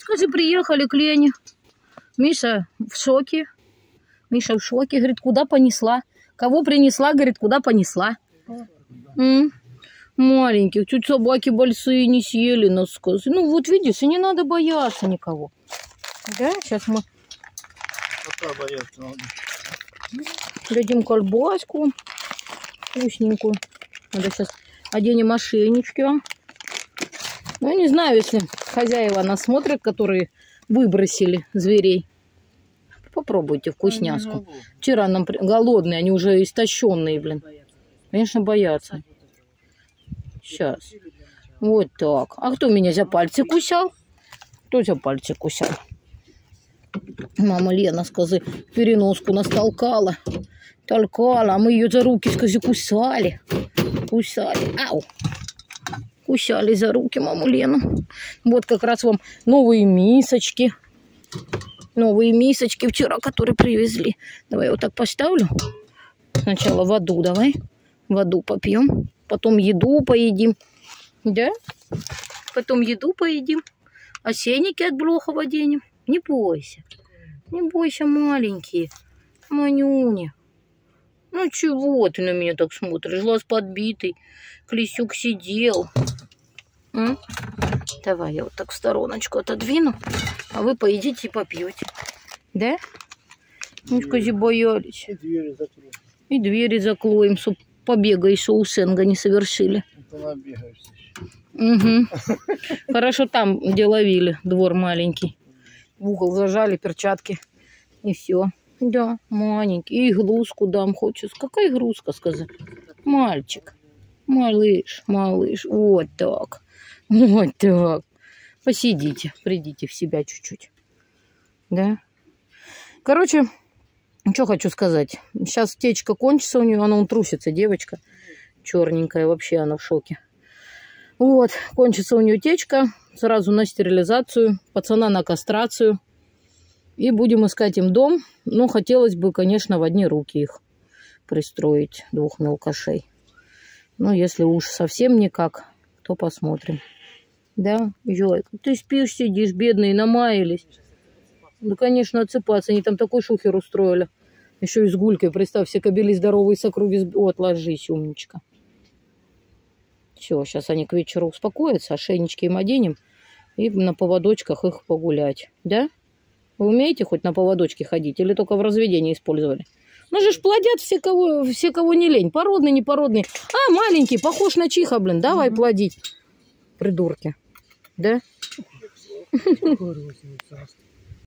Скажи, приехали к Лене. Миша в шоке. Миша в шоке. Говорит, куда понесла? Кого принесла? Говорит, куда понесла? Маленьких. Чуть собаки большие не съели нас, скажи. Ну вот видишь, и не надо бояться никого. Да, сейчас мы... Пока бояться надо. Дадим колбаску вкусненькую. Надо сейчас оденем ошейнички. Ну, я не знаю, если хозяева нас смотрят, которые выбросили зверей. Попробуйте вкусняшку. Вчера нам голодные, они уже истощенные, блин. Конечно, боятся. Сейчас. Вот так. А кто меня за пальцы кусал? Кто за пальцы кусал? Мама Лена, скажи, переноску нас толкала. Толкала, а мы ее за руки, скажи, кусали. Кусали. Ау. Кусали за руки маму Лену. Вот как раз вам новые мисочки. Новые мисочки вчера, которые привезли. Давай я вот так поставлю. Сначала воду давай. Воду попьем. Потом еду поедим. Да? Потом еду поедим. Осенники от Блохова оденем. Не бойся. Не бойся, маленькие. Манюня. Ну чего ты на меня так смотришь? Глаз подбитый. Клесюк сидел. Давай я вот так в стороночку отодвину. А вы поедите и попьете. Да? Ну, скажи, боялись. И двери закроем. И двери заклоем, чтоб побега и шоусенга не совершили. Это набегаешься. Угу. Хорошо там, где ловили, двор маленький. В угол зажали, перчатки. И все. Да, маленький. И игрушку дам хочешь. Какая игрушка, сказать? Мальчик. Малыш, малыш. Вот так. Вот так. Посидите, придите в себя чуть-чуть. Да? Короче, что хочу сказать. Сейчас течка кончится у нее, она трусится, девочка. Черненькая, вообще она в шоке. Вот, кончится у нее течка. Сразу на стерилизацию, пацана на кастрацию. И будем искать им дом. Но хотелось бы, конечно, в одни руки их пристроить, двух мелкашей. Ну, если уж совсем никак, то посмотрим. Да, Жойка, ты спишь, сидишь, бедные, намаялись. Да, конечно, отсыпаться. Они там такой шухер устроили. Еще и с гулькой, представь, все кобели здоровые с округи. Вот, ложись, умничка. Все, сейчас они к вечеру успокоятся, ошейнички им оденем. И на поводочках их погулять. Да? Вы умеете хоть на поводочке ходить? Или только в разведении использовали? Ну же ж плодят все, кого не лень. Породные, непородные. А, маленький, похож на чиха, блин. Давай плодить. Придурки. Да?